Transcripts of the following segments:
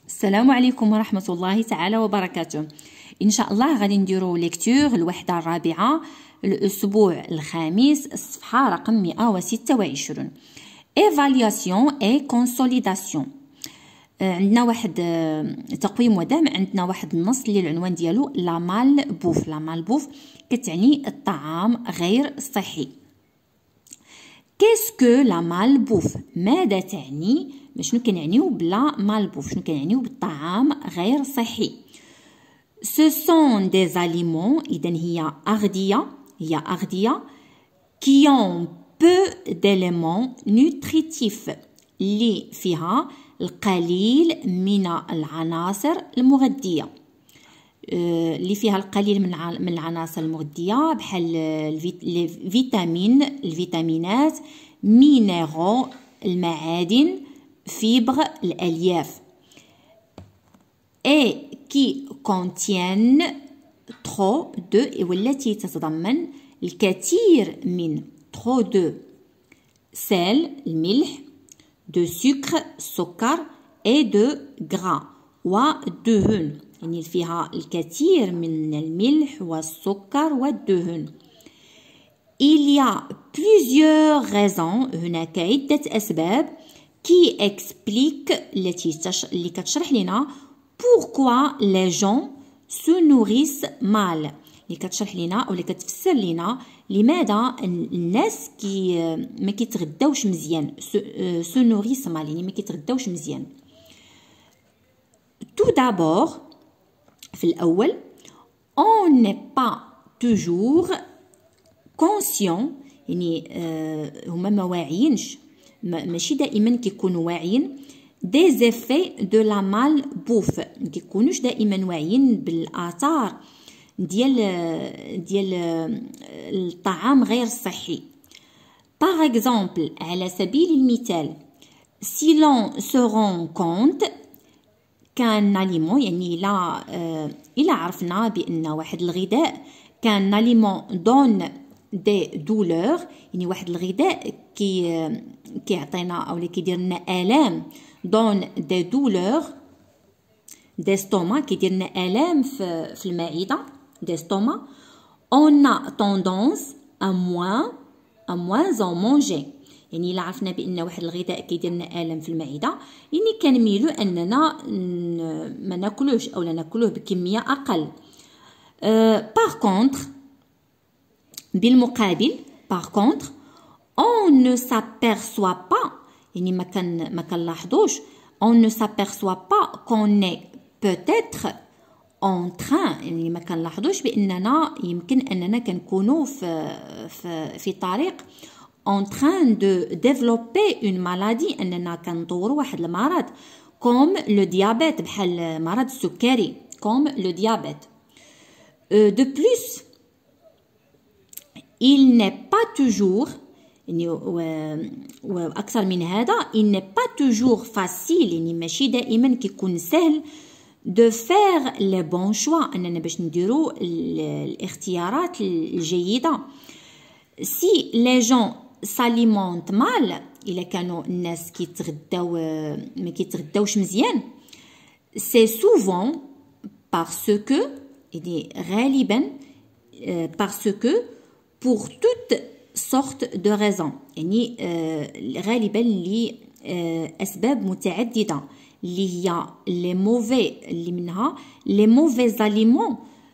السلام عليكم ورحمة الله تعالى وبركاته. إن شاء الله غادي نديرو ليكتور الوحدة الرابعة الأسبوع الخامس الصفحة رقم 126 Évaluation et Consolidation. عندنا واحد تقويم ودعم، عندنا واحد النص اللي العنوان ديالو لا مال بوف. لا مال بوف كتعني الطعام غير الصحي. كيسكو لا مال بوف؟ ماذا تعني؟ شنو كنعنيو بلا مال بوف؟ شنو كنعنيو بالطعام غير صحي؟ Ce sont des aliments، إذن هي أغذية qui ont peu d'éléments nutritifs، اللي فيها القليل من العناصر المغذية، اللي فيها القليل من العناصر المغذية بحال الفيتامينات، مينيرو المعادن، فيبر الألياف، et qui contiennent trop de، والتي تتضمن الكثير من trop de sel الملح، de sucre السكر، et de gras ودهن، يعني فيها الكثير من الملح والسكر والدهن. Il y a plusieurs raisons، هناك عدة أسباب qui explique اللي كتشرح لنا pourquoi les gens se nourrissent mal، اللي كتشرح لنا او اللي كتفسر لنا لماذا الناس ما كيتغداوش مزيان، se nourrissent mal يعني ما كيتغداوش مزيان. tout d'abord في الاول on n'est pas toujours conscient، يعني هما ما واعيينش، ماشي دائما كيكونوا واعيين des effets de la malbouffe، ما كيكونوش دائما واعيين بالاثار ديال الطعام غير الصحي. par exemple على سبيل المثال si l'on se rend compte qu'un aliment، يعني إلا عرفنا بأن واحد الغذاء كان aliment donne des douleurs، يعني واحد الغذاء كيعطينا او اللي كيدير لنا الام، donne des douleurs d'estomac، كيدير لنا الام في المعده d'estomac، on a tendance à moins en manger، يعني الا عرفنا بان واحد الغذاء كيدير لنا الم في المعده يعني كنميلوا اننا ما ناكلوش او لا ناكلوه بكميه اقل. par contre بالمقابل par contre on ne s'aperçoit pas، يعني ما كنلاحظوش on ne s'aperçoit pas qu'on est peut-être en train، يعني ما كنلاحظوش باننا يمكن اننا كنكونوا في طريق en train de développer une maladie، اننا كنطوروا واحد المرض comme le diabète، بحال مرض السكري comme le diabète. de plus il n'est pas toujours، يعني واكثر من هذا il n'est pas toujours facile، يعني ماشي دائما كيكون سهل de faire les bons choix، اننا باش نديرو الاختيارات الجيده. si les gens s'alimentent mal، الا كانوا الناس ما كيتغداوش مزيان c'est souvent parce que، يعني غالبا parce que pour toute sorte de raisons، يعني غالبا لأسباب متعددة اللي هي les mauvais، اللي منها les mauvais aliments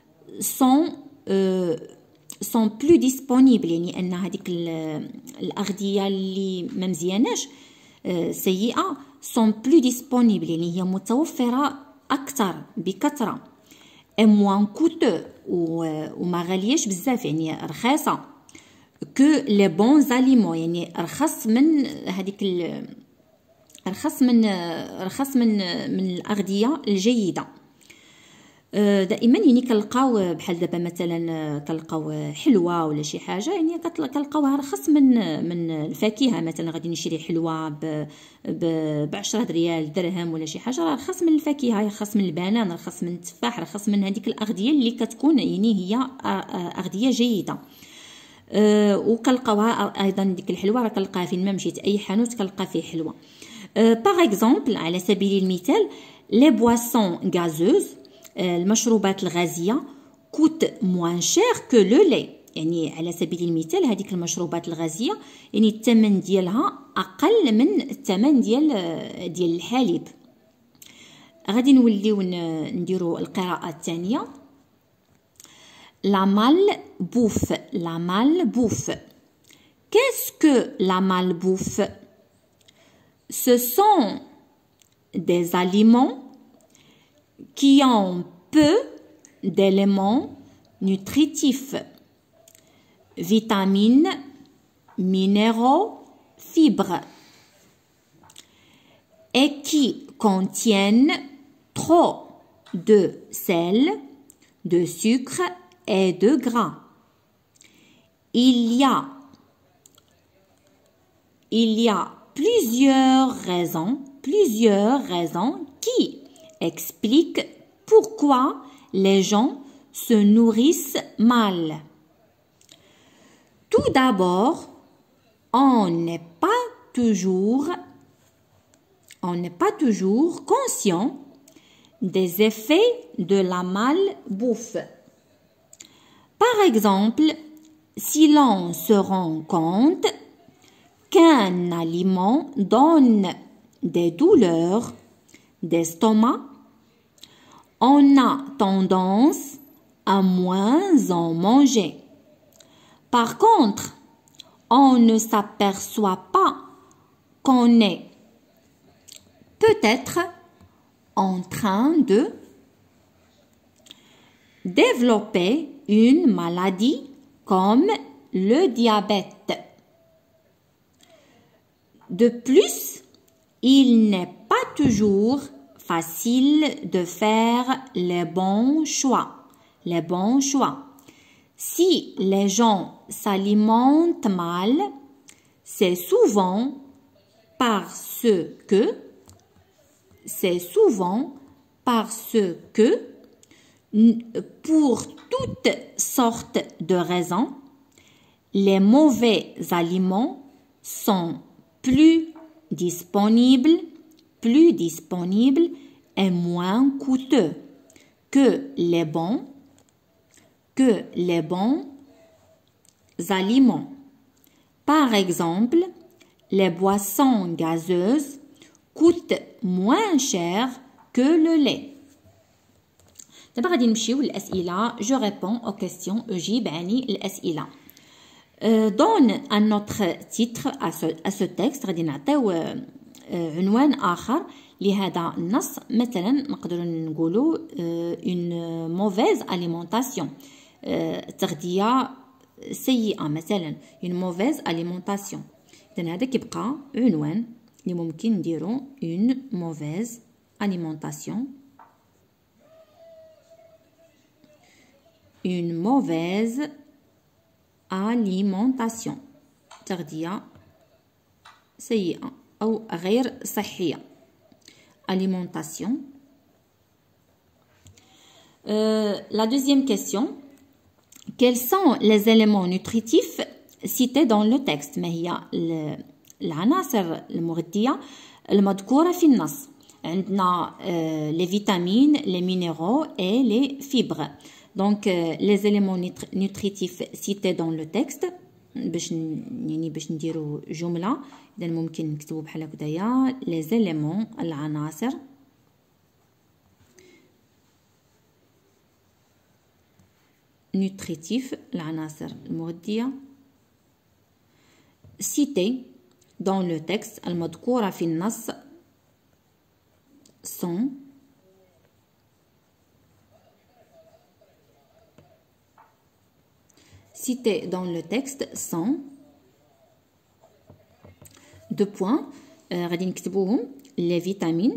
sont plus disponibles، يعني أن هذيك الأغذية اللي ما مزياناش سيئة sont plus disponibles، يعني هي متوفرة أكثر بكثرة، et moins coûteux وما غالياش بزاف، يعني رخيصة que les bons aliments، يعني رخص من هذيك رخص من الأغذية الجيدة. دائما يعني كنلقاو بحال دابا مثلا كنلقاو حلوه ولا شي حاجه، يعني كنلقاوها رخص من الفاكهه، مثلا غادي نشري حلوه ب 10 ريال درهم ولا شي حاجه، رخص من الفاكهه، رخص من البنان، رخص من التفاح، رخص من هذيك الاغذيه اللي كتكون يعني هي اغذيه جيده. وكنلقاوها ايضا ديك الحلوه راه كنلقاها فين ما مشيت اي حانوت كنلقى فيه حلوه. Par exemple, على سبيل المثال les boissons gazeuses المشروبات الغازية coûtent moins cher que le lait. يعني على سبيل المثال هذيك المشروبات الغازية يعني الثمن ديالها أقل من الثمن ديال الحليب. غادي نوليو نديرو القراءة الثانية. La malbouffe. La malbouffe. Qu'est-ce que la malbouffe? Ce sont des aliments qui ont peu d'éléments nutritifs, vitamines, minéraux, fibres, et qui contiennent trop de sel, de sucre et de gras. Il y a plusieurs raisons qui expliquent pourquoi les gens se nourrissent mal. Tout d'abord, on n'est pas toujours conscient des effets de la malbouffe. Par exemple, si l'on se rend compte qu'un aliment donne des douleurs d'estomac, on a tendance à moins en manger. Par contre, on ne s'aperçoit pas qu'on est peut-être en train de développer une maladie comme le diabète. De plus, il n'est pas toujours facile de faire les bons choix. Si les gens s'alimentent mal, c'est souvent parce que pour toutes sortes de raisons, les mauvais aliments sont plus disponibles et moins coûteux que les bons aliments. Par exemple, les boissons gazeuses coûtent moins cher que le lait. دابا غادي نمشيو للأسئلة. Je réponds aux questions. أجيب عن الأسئلة. Donne un autre titre à ce texte. غادي نعطيو عنوان آخر لهذا النص. مثلا نقدروا نقولوا une mauvaise alimentation. تغذية سيئة مثلا une mauvaise alimentation. إذن هذا كيبقى عنوان اللي ممكن نديرو une mauvaise alimentation. Une mauvaise alimentation. تغذية سيئة أو غير صحية. Alimentation. La deuxième question. Quels sont les éléments nutritifs cités dans le texte؟ ما هي العناصر المغذية المذكورة في النص؟ عندنا les vitamines, les minéraux et les fibres. Donc les éléments nutritifs cités dans le texte باش نديرو جملة. إذا ممكن نكتبو بحال هكذايا les éléments العناصر nutritifs العناصر المغذية cités dans le texte المذكورة في النص sont cités dans le texte sont deux points. غادي نكتبوهم les vitamines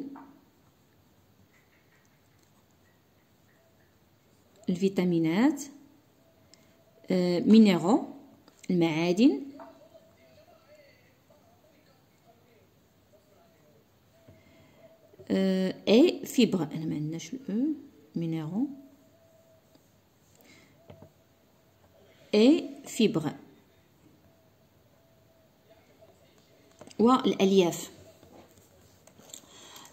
الفيتامينات minéraux المعادن et fibres. أنا ما عندناش minéraux et fibres والألياف.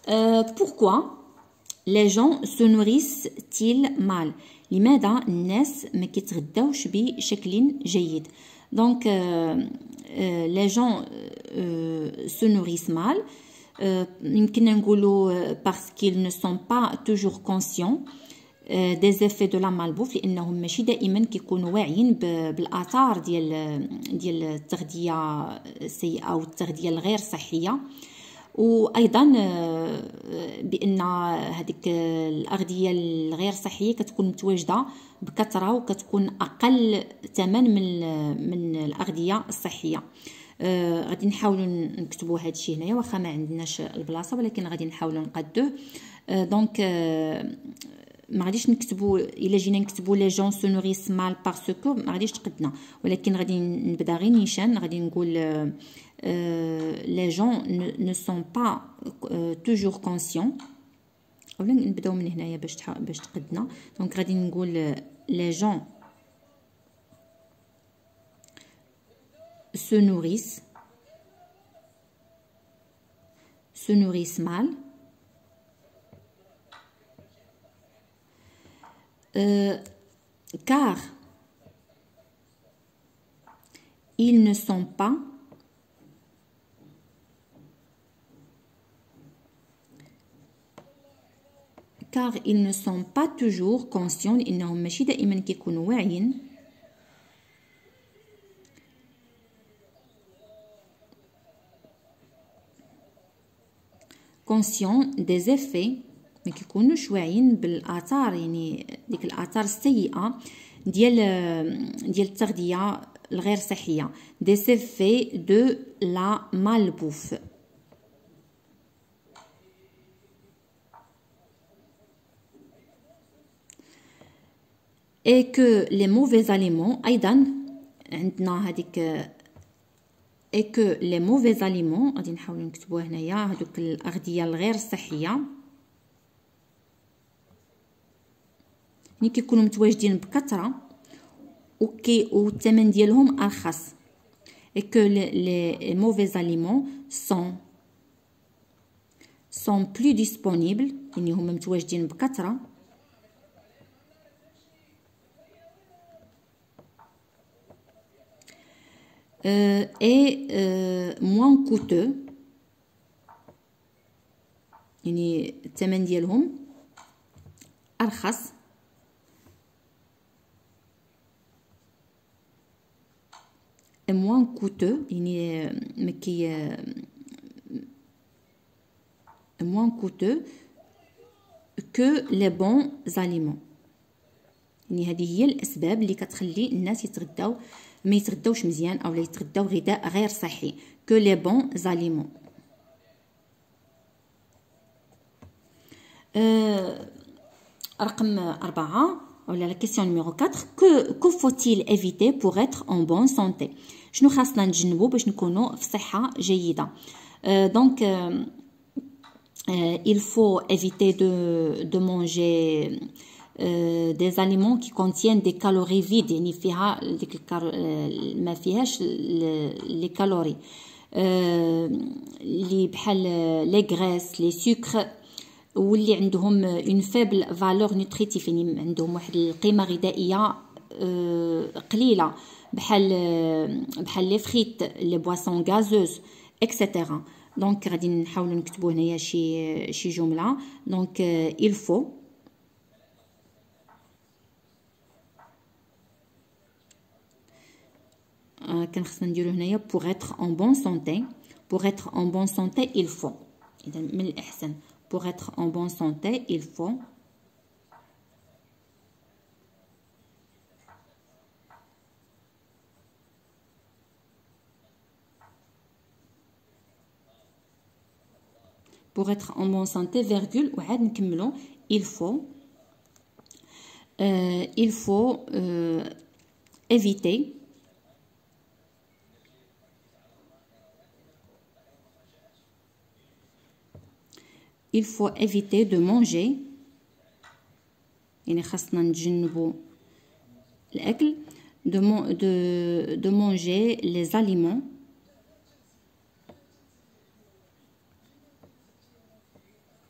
pourquoi les gens se nourrissent-ils mal؟ لماذا الناس ما كيتغداوش بشكل جيد؟ donc les gens se nourrissent mal يمكن نقولوا parce qu'ils ne sont pas toujours conscients des effets de la malbouffe لانهم ماشي دائما كيكونوا واعيين بالاثار ديال التغذيه السيئه والتغذيه الغير صحيه وايضا بان هذيك الاغذيه الغير صحيه كتكون متواجده بكثره وكتكون اقل ثمن من الاغذيه الصحيه. غادي نحاولوا نكتبوا هذا الشيء هنايا واخا ما عندناش البلاصه ولكن غادي نحاولوا نقادوه. دونك ما غاديش نكتبوا الا جينا نكتبوا لي جون سو نوريس مال باسكو ما غاديش تقدنا ولكن غادي نبدا غير نيشان غادي نقول لي جون ne sont pas toujours conscients اولا نبداو من هنايا باش تقدنا. دونك غادي نقول لي جون se nourrissent mal car ils ne sont pas toujours conscients لأنهم ماشي دائما كيكونوا واعيين des effets ما كيكونوش واعيين بالاثار يعني ديك الاثار السيئه ديال التغذيه الغير صحيه des effets de la malbouffe et que les mauvais aliments ايضا عندنا هذيك et que les mauvais aliments غادي نحاولوا نكتبوها هنايا هذوك الاغذيه الغير صحيه ملي كيكونوا متواجدين بكثره والثمن ديالهم ارخص et que les mauvais aliments sont plus disponibles يعني هما متواجدين بكثره et moins coûteux يعني الثمن ديالهم ارخص moins coûteux يعني مكي moins coûteux que les bons aliments يعني هذه هي الاسباب اللي كتخلي الناس يتغداو ما يتغداوش مزيان او يتغداو غذاء غير صحي que les bons aliments. رقم 4 ولا la question numéro 4 que faut-il éviter pour être en bonne santé؟ شنو خاصنا نتجنبوا باش نكونوا في صحه جيده؟ donc il faut éviter de manger des aliments qui contiennent des calories vides يعني فيها ديك ما فيهاش لي كالوري اللي بحال لي غريس لي سكر واللي عندهم اون فيبل فالور نوتريتيف يعني عندهم واحد القيمه غذائيه قليله بحال لي فريت لي بواسون غازوز اكسيتيرا. دونك غادي نحاولوا نكتبوا هنايا شي جمله. دونك il faut كان خصنا نديرو هنايا pour être en bonne santé il faut اذا من الاحسن pour être en bonne santé il faut pour être en bonne santé virgule وعاد نكملو il faut éviter de manger يعني خاصنا نتجنبوا الأكل de manger les aliments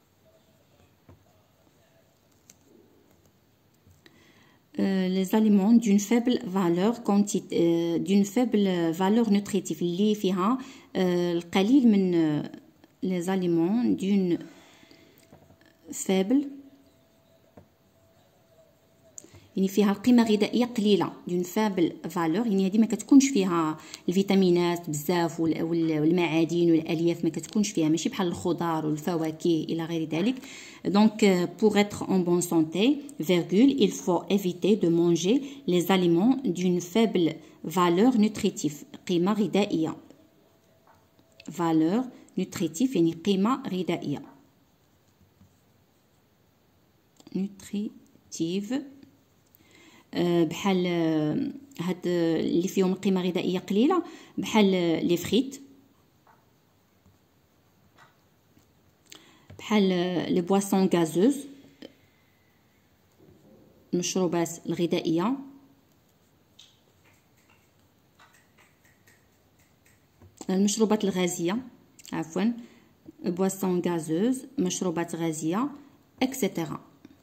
les aliments d'une faible valeur d'une faible valeur nutritive اللي فيها القليل من les aliments d'une faible يعني فيها القيمة الغذائية قليلة دون فابل فالور، يعني هذه ما كتكونش فيها الفيتامينات بزاف والمعادن والالياف، ما كتكونش فيها، ماشي بحال الخضار والفواكه الى غير ذلك. دونك pour être en bonne santé virgule il faut éviter de manger les aliments d'une faible valeur nutritive، قيمة غذائية، valeur nutritive يعني قيمة غذائية nutritive، بحال هاد اللي فيهم قيمه غذائيه قليله بحال لي فريت، بحال لي بواسون غازوز، المشروبات الغذائيه، المشروبات الغازيه عفوا، بواسون غازوز، مشروبات غازيه اكسيتيرا.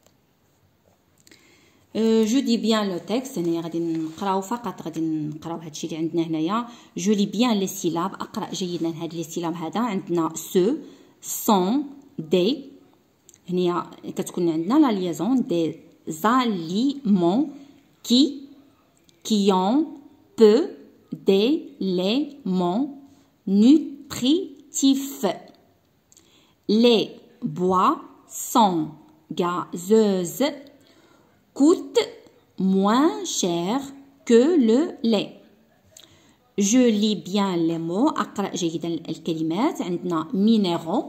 جو دي بيان لو تكست، هنايا غادي نقراو فقط، غادي نقراو هادشي اللي عندنا هنايا. جو لي بيان لي سيلاب، اقرا جيدا هاد لي سيلاب. هذا عندنا سو، سون، دي، هنايا كتكون عندنا لا ليزون دي زاليمون، كي، كيون، بو، دي ليمون nutritifs. Les boissons gazeuses coûtent moins cher que le lait. Je lis bien les mots. أقرأ جيدا الكلمات. عندنا minéraux,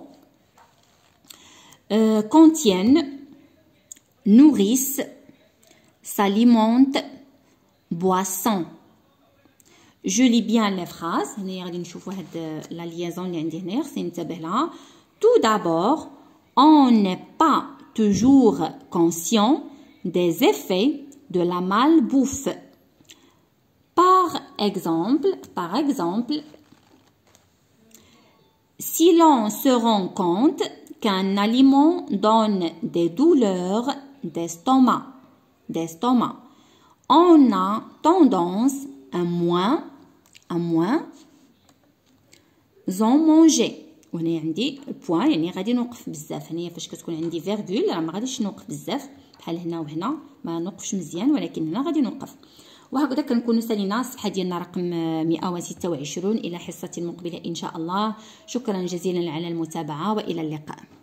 contiennent, nourrissent, s'alimentent, boissons. Je lis bien les phrases. هنا غادي نشوفوا هاد لا ليزون اللي عندي هنا خصني ننتبه لها. Tout d'abord, on n'est pas toujours conscient des effets de la malbouffe. Par exemple, si l'on se rend compte qu'un aliment donne des douleurs d'estomac, on a tendance à moins en manger. وهنا عندي بوان، يعني غادي نوقف بزاف. هنايا فاش كتكون عندي فيرغول راه ما غاديش نوقف بزاف، بحال هنا وهنا ما نوقفش مزيان، ولكن هنا غادي نوقف. وهكذا كنكونوا سالينا الصفحه ديالنا رقم 126. الى حصه مقبله ان شاء الله. شكرا جزيلا على المتابعه والى اللقاء.